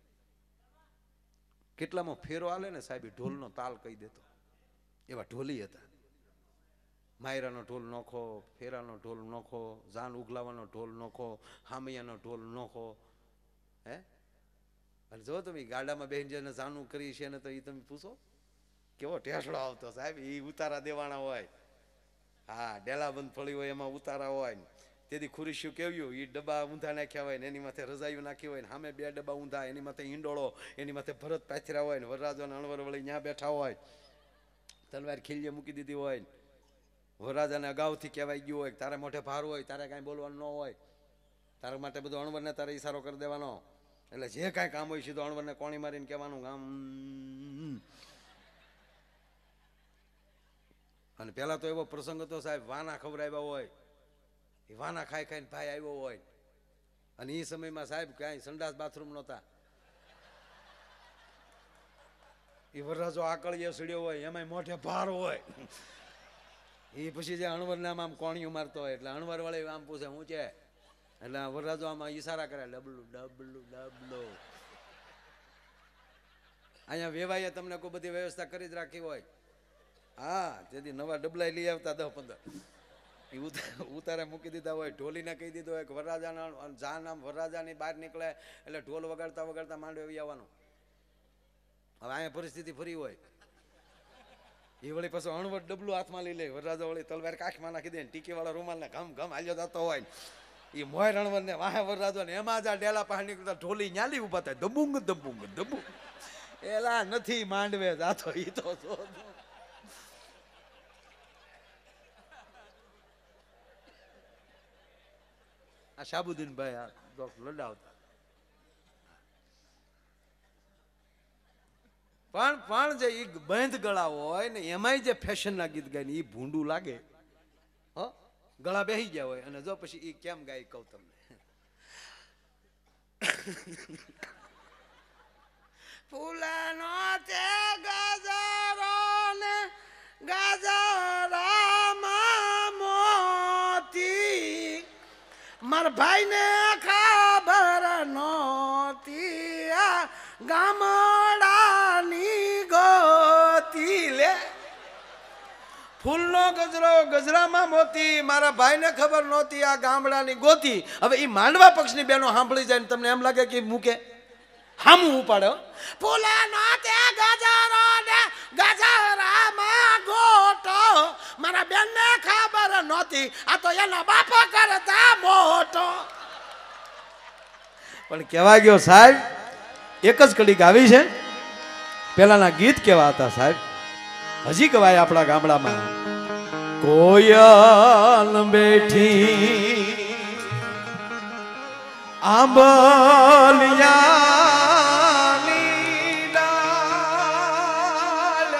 કેટલામાં ફેરો હાલે ને સાહેબ, ઢોલનો તાલ કહી દેતો, એવા ઢોલી હતા. માયરાનો ઢોલ નોખો, ફેરાનો ઢોલ નોખો, જાન ઉગલાવાનો ઢોલ નોખો, હામૈયાનો ઢોલ નોખો. હે અને જો તમે ગાડામાં બેહીને જેને જાનું કરી છે ને, તો એ તમે પૂછો કેવો ટેસડો આવતો સાહેબ. એ ઉતારા દેવાના હોય, હા ડેલાબંધ ફળી હોય એમાં ઉતારા હોય. તેથી ખુરીશ્યું કેવ્યું, એ ડબ્બા ઊંધા નાખ્યા હોય ને એની માથે રજાયું નાખી હોય ને, સામે 2 ડબ્બા ઊંધા, એની માથે ઈંડોળો, એની માથે ભરત પાથર્યા હોય ને, વરરાજાને અણવર વળી ત્યાં બેઠા હોય, તલવાર ખીલીએ મૂકી દીધી હોય, વરરાજાને અગાઉથી કહેવાય ગયું હોય તારે મોઢે ભાર હોય, તારે કાંઈ બોલવાનું ન હોય, તારા માટે બધું અણવરને તારે ઈશારો કરી દેવાનો. એટલે જે કાંઈ કામ હોય સીધું અણવરને કોણી મારીને કહેવાનું કામ. અને પેલા તો એવો પ્રસંગ હતો સાહેબ, વાના ખવડાવ્યા હોય, એ વાના ખાઈ ખાઈને ભાઈ આવ્યો હોય. અને એ સમયમાં સાહેબ ક્યાંય સંડાસ બાથરૂમ નહોતા. એ વરરાજો આકળીએ સડ્યો હોય, એમાંય મોઢે ભાર હોય. એ પછી જે અણવરને આમ કોણીયું મારતો હોય, એટલે અણવર વાળી આમ પૂછે હું છે, એટલે વરરાજો આમાં ઈશારા કરે, ડબલું ડબલું ડબલો. અહીંયા વેવાઈએ તમને કોઈ બધી વ્યવસ્થા કરી જ રાખી હોય. હા, તેથી નવા ડબલા લઈ આવતા 10-15 એ ઉતારે મૂકી દીધા હોય. ઢોલીને કહી દીધું હોય કે વરરાજાના જાન આમ વરરાજાની બહાર નીકળે એટલે ઢોલ વગાડતા વગાડતા માંડવે આવવાનું. હવે અહીંયા પરિસ્થિતિ ફરી હોય, એ વળી પાછું અણવટ ડબલું હાથમાં લઈ લે, વરરાજા વળી તલવાર કાખમાં નાખી દે, ટીકી વાળા રૂમાલ ને ઘમ ઘમ હાલ્યો જતો હોય. એ મોય રણવર ને વાહે વરરાજો ને એમાં જ આ ડેલા પાસે નીકળતા ઢોલી ન્યાલી ઉભા થાય દબુંગ દબુંગ દબુંગ. એલા નથી માંડવે જાતો ઈ તો આ શાબુદ્દીન ભાઈ આ લડાવતા. પણ જે ઈ બંધ ગળા હોય ને એમાંય જે ફેશન ના ગીત ગાય ને ઈ ભૂંડું લાગે. ગળા બેસી ગયા હોય અને જો પછી ઈ કેમ ગાય કહું તમને. ફૂલાનો તે ગજરો ને ગજરામાં મોતી માર ભાઈ ને ખબર નોતી આ ગામડાની ગોતી લે. ફૂલનો ગજરો ગજરામાં મોતી મારા ભાઈને ખબર નહોતી આ ગામડાની ગોતી. હવે ઈ માંડવા પક્ષની બેનો સાંભળી જાય ને તમને એમ લાગે કે મૂકે હામું ઉપાડે. ફૂલનો તે ગજરો ને ગજરામાં ગોટો મારા બેનને ખબર નહોતી આ તો એના બાપો કરતા મોટો. પણ કેવા ગયો સાહેબ એક જ કડીક આવી છે. પેલાના ગીત કેવા હતા સાહેબ હજી કવાય આપણા ગામડામાં. કોયલ બેઠી આંબલિયાની ડાળ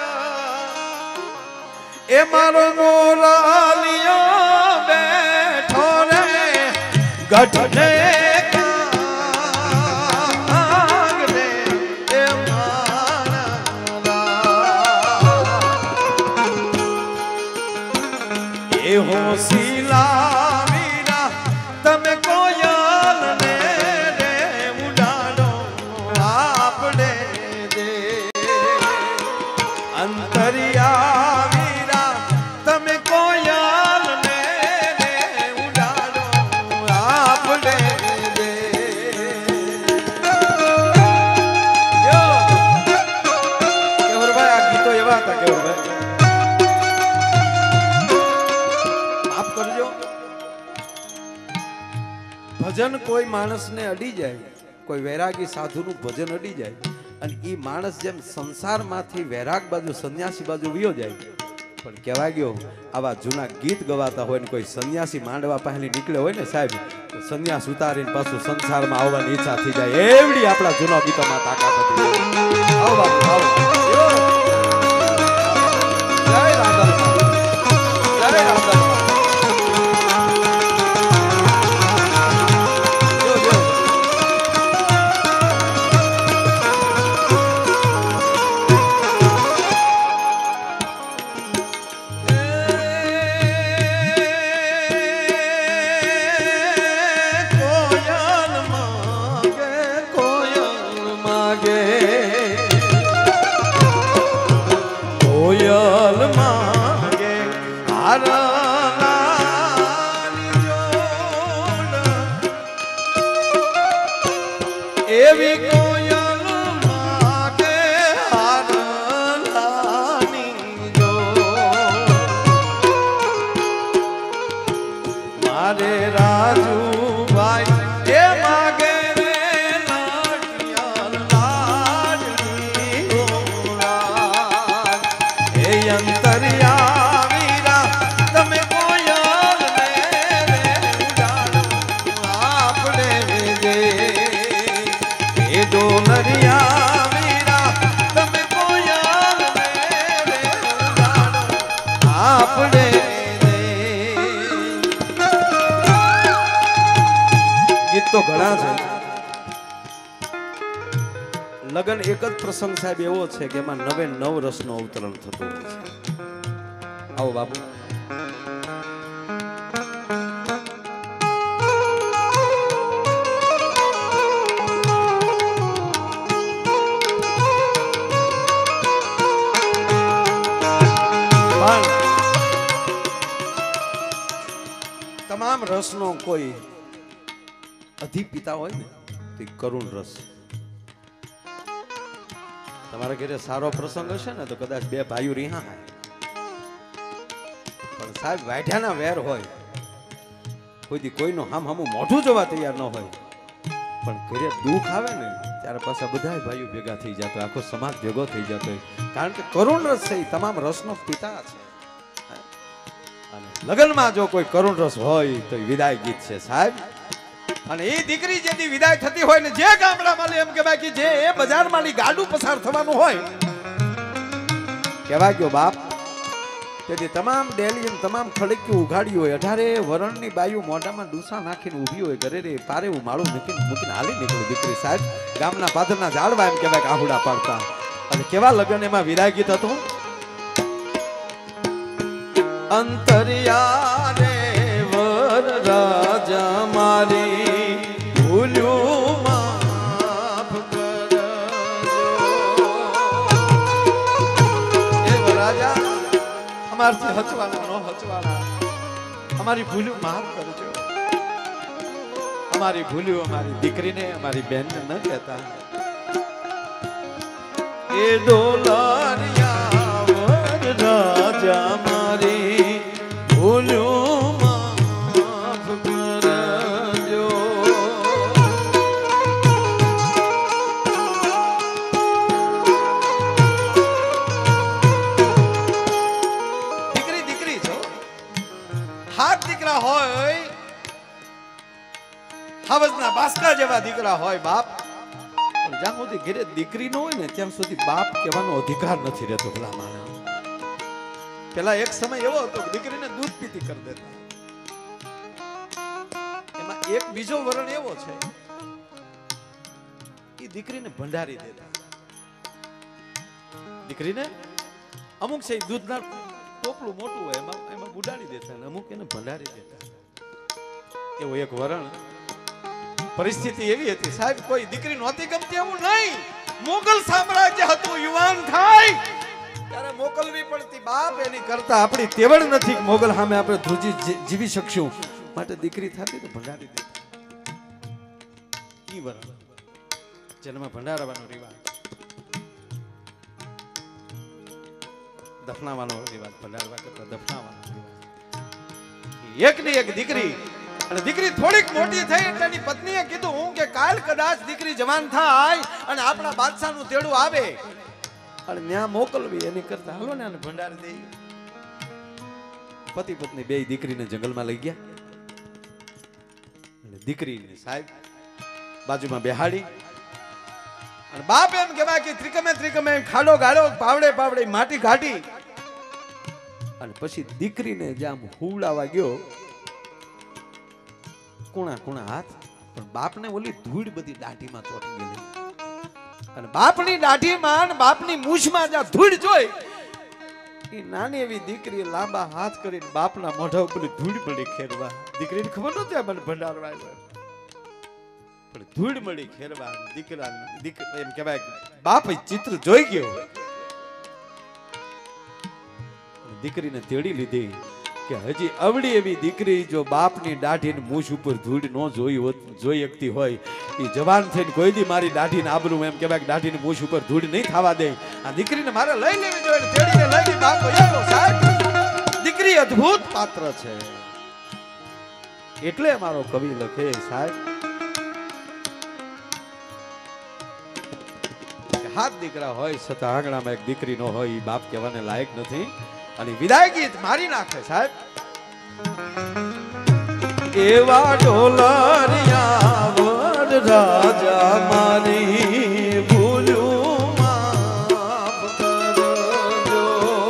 એ મારો મોરાલિયો બેઠો રે ગઢને હોશીલા વીરા તમે કોયલ ને રે ઉડાડો આપણે દે અંતરિયા વીરા તમે કોયલ ને રે ઉડાડો આપણે દે. કેવરભાઈ આ ગીતો એવા હતા કેવરભાઈ ભજન કોઈ માણસને અડી જાય કોઈ વૈરાગી સાધુનું ભજન અડી જાય અને એ માણસ જેમ સંસારમાંથી વૈરાગ બાજુ સંન્યાસી બાજુ વિયો જાય. પણ કહેવાય ગયો આવા જૂના ગીત ગવાતા હોય ને કોઈ સંન્યાસી માંડવા પહેલી નીકળે હોય ને સાહેબ સંન્યાસ ઉતારીને પાછું સંસારમાં આવવાની ઈચ્છા થઈ જાય એવડી આપણા જૂના ગીતોમાં તાકાત હતી. આવો બાપુ આવો. જય રાધા જય રાધા. એવી કોયલ માગે હારલાની જો મારે રાજુભાઈ એ માગે રે લાડિયા લાડની ગોરા એ અંતરિયા વીરા તમે કોયલ ને રે ઉડાડો આપણે દે. ડોલરિયા વીરા તમે કોયલ ને રે ઉડાડો આપણે દે. ગીત તો ઘણા છે. લગન એક જ પ્રસંગ સાહેબ એવો છે કે એમાં 99 રસનો અવતરણ થતું હોય છે. આવો બાપુ. તમામ રસનો કોઈ અધિપિતા હોય ને તે કરુણ રસ. તમારા ઘરે સારો પ્રસંગ હશે ને તો કદાચ બે ભાઈઓ રિહા પણ સાહેબ વાઢ્યાના વેર હોય કોઈથી કોઈનું હામું મોઢું જોવા તૈયાર ન હોય, પણ ઘરે દુઃખ આવે ને ત્યારે પાછા બધા ભાઈઓ ભેગા થઈ જતો, આખો સમાજ ભેગો થઈ જતો, કારણ કે કરુણ રસ છે એ તમામ રસનો પિતા છે. અને લગ્નમાં જો કોઈ કરુણ રસ હોય તો વિદાય ગીત છે સાહેબ. અને એ દીકરી જેથી વિદાય થતી હોય ને જે ગામડામાં એમ કહેવાય કે જે એ બજારમાં ગાડું પસાર થવાનું હોય, કહેવાય ગયો બાપ તેથી તમામ ડેલી તમામ ખડક્યું ઉઘાડ્યું હોય, 18 વરણની બાયુ મોઢામાં ડૂસા નાખીને ઊભી હોય, ઘરે રે પારે એવું માળું મૂકીને હાલી નીકળી દીકરી સાહેબ. ગામના પાદરના ઝાડવા એમ કહેવાય કે આહુડા પાડતા. અને કેવા લગ્ન એમાં વિદાય ગીત હતું. અંતરિયા રે વર રાજા મારી ભૂલ્યું માફ કરજો. એ રાજા અમારથી હચવાના નો હચવાના, અમારી ભૂલ્યું માફ કરજો. અમારી ભૂલ્યું અમારી દીકરીને અમારી બહેનને ન કહેતા. એ ડોલારિયા વર રાજા મારી ભૂલ્યું માફ કરજો. દીકરી દીકરી છો, હાથ દીકરા હોય, હવસના બાસકા જેવા દીકરા હોય બાપ, પણ જ્યાં સુધી ઘરે દીકરી ન હોય ને ત્યાં સુધી બાપ કહેવાનો અધિકાર નથી રહેતો. ભલા માણસ પેલા એક સમય એવો હતો કે દીકરીને દૂધ પીતી કરી દેતા. એમાં એક બીજો વરણ એવો છે કે દીકરીને ભંડારી દેતા. દીકરીને અમુક છે દૂધના ટોપલું મોટું હોય એમાં બુડાડી દેતા, અને અમુક એને ભંડારી દેતા. એવો એક વરણ. પરિસ્થિતિ એવી હતી સાહેબ, કોઈ દીકરી નહોતી ગમતી એવું નહીં. મોગલ સામ્રાજ્ય હતું, યુવાન થાય ત્યારે મોકલવી પડતી બાપ. એની કરતા આપણી તેવડ નથી કે મોગલ સામે આપણે ધ્રુજી જીવી શકશું, માટે દીકરી થતી તો ભંડારી દેતા. ઈ વરણ જેનામાં ભંડારવાનો રિવાજ, દફનાવાનો રિવાજ, ભંડારવા કરતા દફનાવાનો રિવાજ. એકની એક દીકરી, અને દીકરી થોડીક મોટી થઈ એટલે એની પત્નીએ કીધું હું કે કાલ કદાચ દીકરી જવાન થાય અને આપણા બાદશાહનું તેડું આવે અને ત્યાં મોકલવી, એની કરતા હાલો ને આને ભંડારી દઈએ. પતિ પત્ની બે દીકરીને જંગલમાં લઈ ગયા. અને દીકરીને સાહેબ બાજુમાં બેહાડી, અને બાપ એમ કહેવાય કે ત્રિકમે ખાડો ગાળો, પાવડે પાવડે માટી કાઢી, અને પછી દીકરીને જ્યાં હુવડાવા ગયો, કુણા કુણા હાથ, પણ બાપને ઓલી ધૂળ બધી દાઢીમાં ચોટી ગયેલી. અને બાપની દાઢીમાં અને બાપની મૂછમાં જ્યાં ધૂળ જોઈ, એ નાની એવી દીકરી લાંબા હાથ કરીને બાપના મોઢા ઉપર ધૂળ મળી ખેરવા. દીકરીને ખબર નહોતી આ મને ભંડારવા આવ્યો, પણ ધૂળ મળી ખેરવા. દીકરા એમ કહેવાય બાપ ચિત્ર જોઈ ગયો, દીકરીને તેડી લીધી કે હજી અવળી એવી દીકરી જો બાપની દાઢીને મૂછ ઉપર ધૂળ ન જોઈ શકતી હોય, એ જવાન થઈને કોઈ દી મારી દાઢીને આબરૂ એમ કહેવાય કે દાઢીની મૂછ ઉપર ધૂળ નહીં થવા દે. આ દીકરીને મારે લઈ લેવી જોઈએ. તેડીને લઈ ગઈ બાપ. સાહેબ દીકરી અદ્ભુત પાત્ર છે, એટલે મારો કવિ લખે સાહેબ હાથ દીકરા હોય છતાં આંગણામાં એક દીકરી ન હોય, બાપ કહેવાને લાયક નથી. અને વિદાય ગીત મારી નાખે સાહેબ. એવા ડોલરિયા વર રાજા મારી ભૂલ્યું માફ કરજો.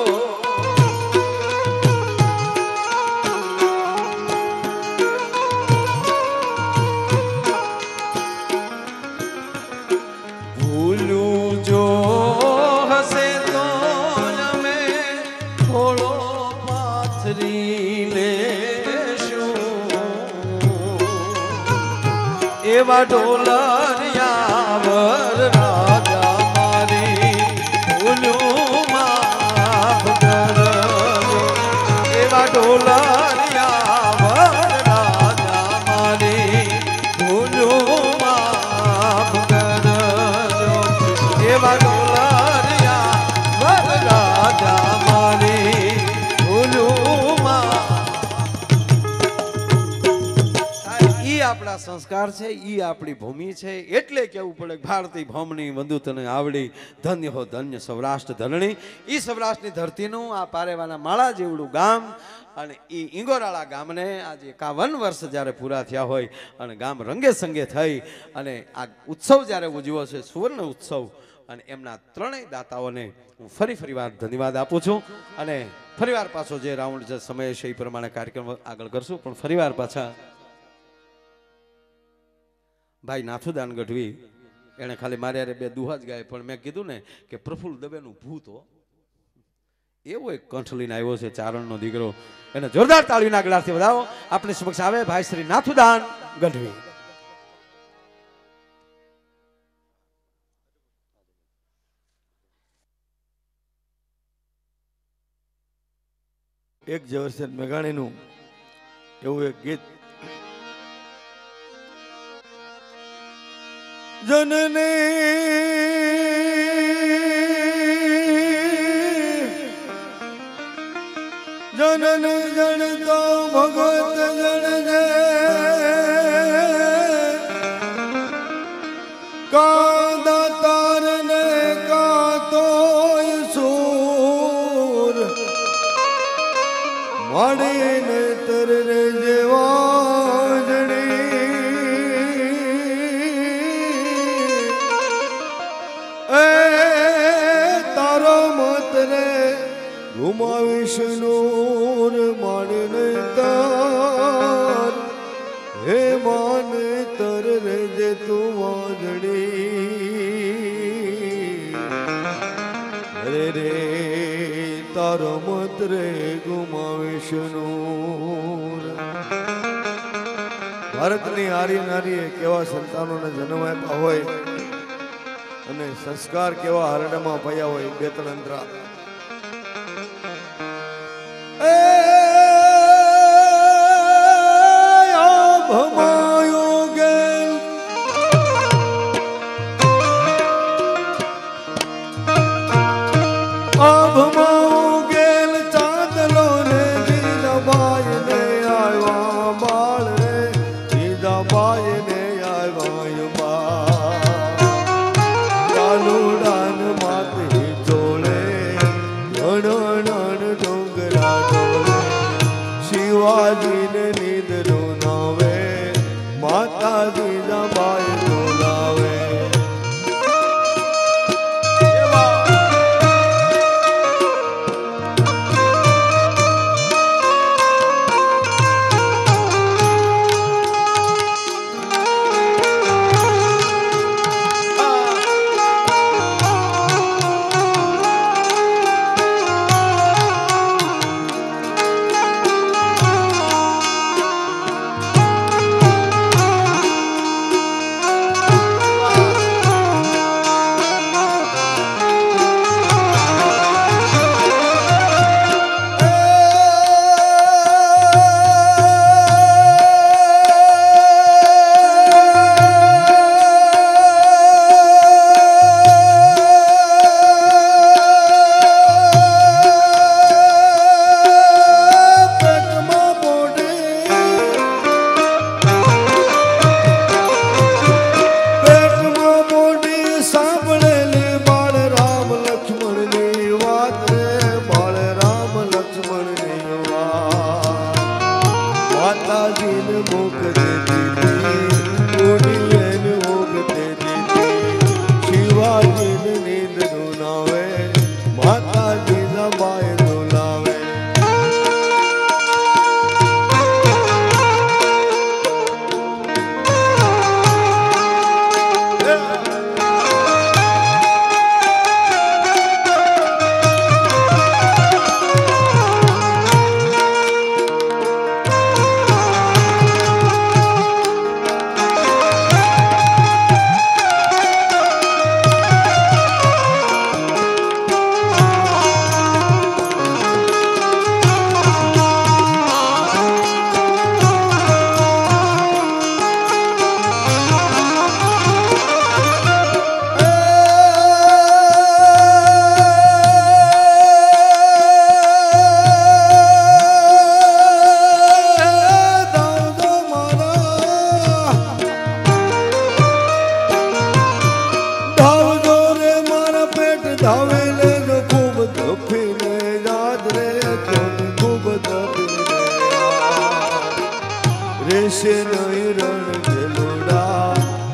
ભૂલ્યું જો હશે તો અમે થોડો પાથરી લેશું. એવા ડોલરિયા વર રાજા મારી ભૂલ્યું માફ કરજો. એવા ડોલરિયા વર રાજા મારી ભૂલ્યું માફ કરજો. એવા ડોલરિયા વર રાજા મારી ભૂલ્યું માફ. સંસ્કાર છે, એ આપણી ભૂમિ છે. એટલે કેવું પડે ભારતી ભૌમની વંદુ તને આવડી, ધન્ય હો ધન્ય સૌરાષ્ટ્ર ધરણી. એ સૌરાષ્ટ્રની ધરતીનું આ પારેવાના માળા જેવડું ગામ અને એ ઇંગોરાળા ગામને આજે 51 વર્ષ જ્યારે પૂરા થયા હોય અને ગામ રંગે સંગે થઈ અને આ ઉત્સવ જ્યારે ઉજવ્યો છે, સુવર્ણ ઉત્સવ, અને એમના ત્રણેય દાતાઓને હું ફરી વાર ધન્યવાદ આપું છું. અને ફરીવાર પાછો જે રાઉન્ડ જે સમય છે એ પ્રમાણે કાર્યક્રમ આગળ કરશું. પણ ફરીવાર પાછા ભાઈ નાથુદાન ગઢવી એણે ખાલી મારે યારે 2 દુહા જ ગાય, પણ મેં કીધું ને કે પ્રફુલ્લ દવેનું ભૂત હો, એવો એક કંઠ લઈને આવ્યો છે, ચારણનો દીકરો. એને જોરદાર તાળીના ગળાથી વધાવો. આપણી સમક્ષ આવે ભાઈ શ્રી નાથુદાન ગઢવી. એક ઝવેરચંદ મેઘાણીનું એવું એક ગીત. જનને જનન જણતો ભગવત જણજે કાદા તારને કાતો સૂર મળીને તરને જેવા જડી એ તારો મત રે ઘુમાવીશ નૂર માણીને તાર હે માને તર રે જે તું વાદળી રે રે તારો મત રે ગુમાવીશ નૂર. ભારતની આર્ય નારીએ કેવા સંતાનોને જન્મ આપ્યા હોય અને સંસ્કાર કેવા હરડામાં પડ્યા હોય. 2-3 અંતરા શિવાજીને નિદ્રો નાવે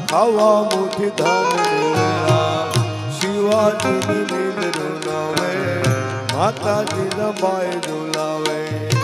ખાવા મુઠી ધાન વેળા શિવાજીની નીંદ રૂનાવે માતાજી રંબાઈ ઝુલાવે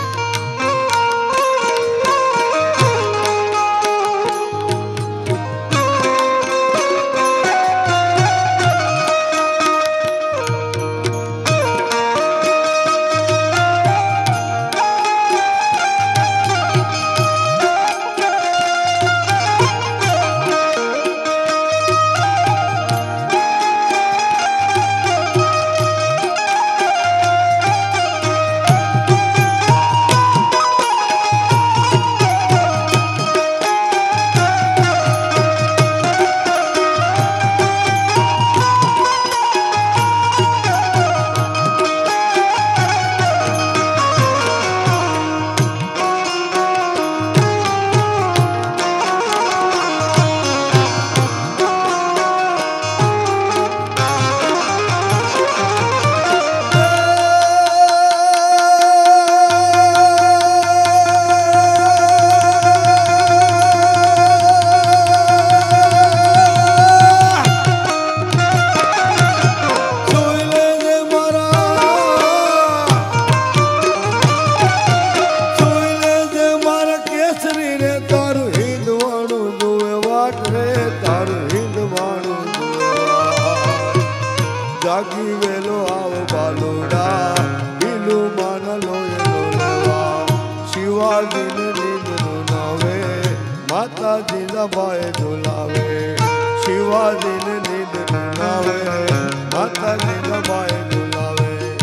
જાગી વેલો આવ બાલુડા બીલું માનલો એનો લેવા શિવાજીને નીંદ રૂનાવે માતાજી દબાએ ઝુલાવે શિવાજીને નીંદ રૂનાવે માતાજી દબાએ ઝુલાવે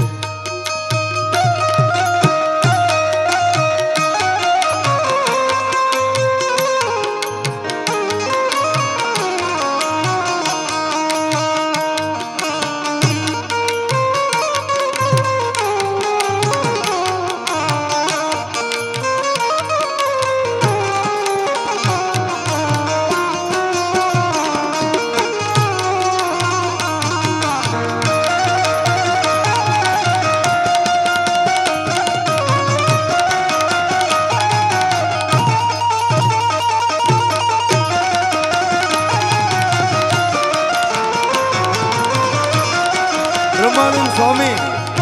બ્રહ્માનંદ સ્વામી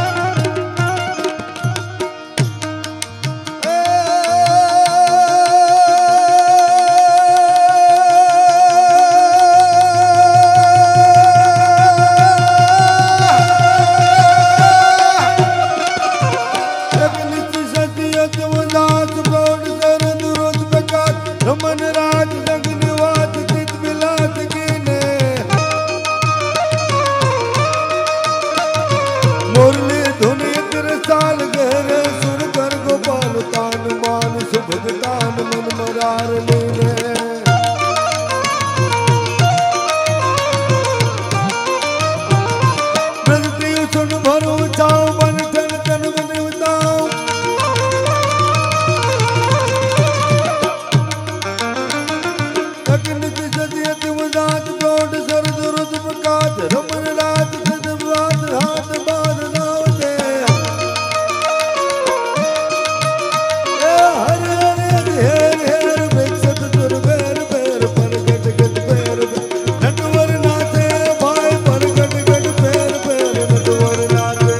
રમન રાજ લગ્નવાદ ચિત વિલાસ ગીને मुरली धुनि तिरसाल गहरे सुर कर गोपाल तान मान सुभगतान मन मरार लीने ब्रजती सुन भरो चाओ मन ठन तन मन उताओ अग्नित सदियत वदात गोड सरद रुद प्रकाश रमन राज सदवाद हाथ बार नावते ए हर हर हेर हेर बेसत तुर बेर बेर पर गट गट बेर नटवर नाथे भाई पर गट गट बेर बेर नटवर नाथे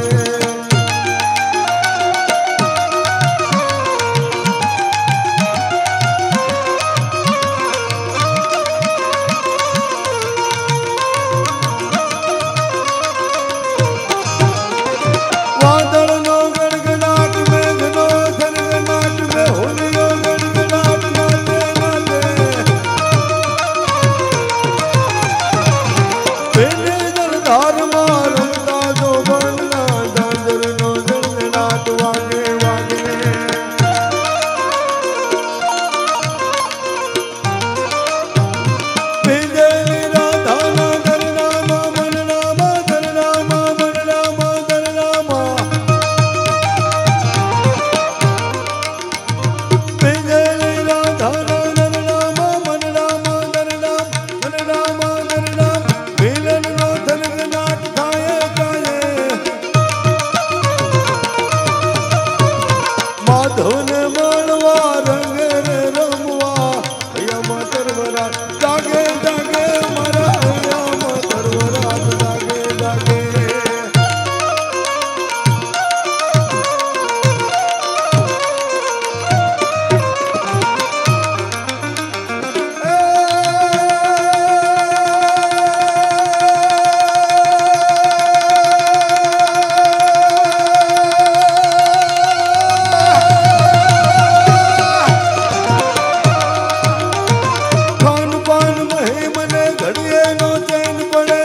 मने घड़िए नो चैन पड़े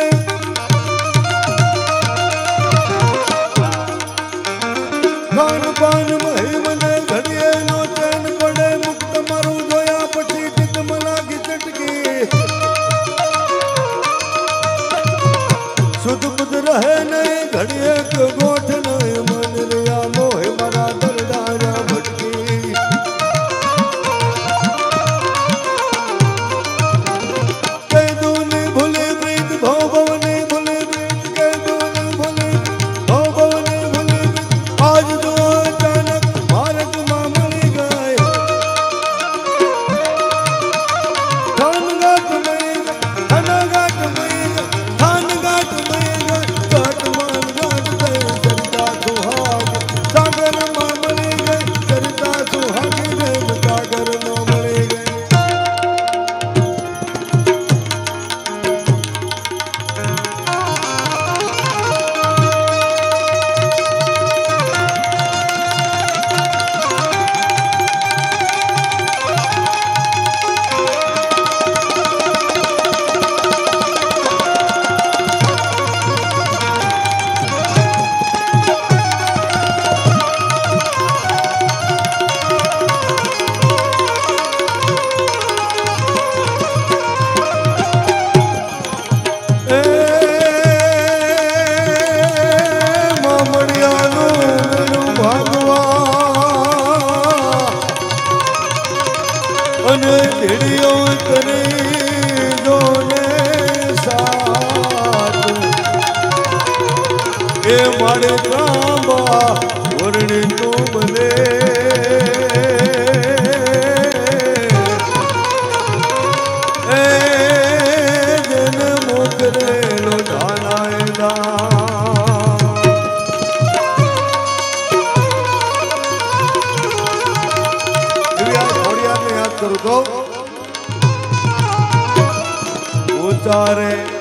खान पान मही मने घड़िए नो चैन पड़े मुक्त मारू जोया पछी चित मला की चटकी सुध बुध रहे नहीं घड़िए को गोठ नहीं मन रिया मोह मरा दरदारा भटकी कई दूनी भूले प्रीत भाव भवने भूले प्रीत कई दूनी भूले भाव भवने भूले आज जो अचानक मार्ग में मिल गए थान घाट में थान घाट में थान घाट में घाट मान घाट गए चरिता सुहाग सागर में मिल गए चरिता सुहाग गए सागर में मिल गए मारे कांबा वरणी तो बने जन मोकरे लो जानाएदा याद करो तो उतारे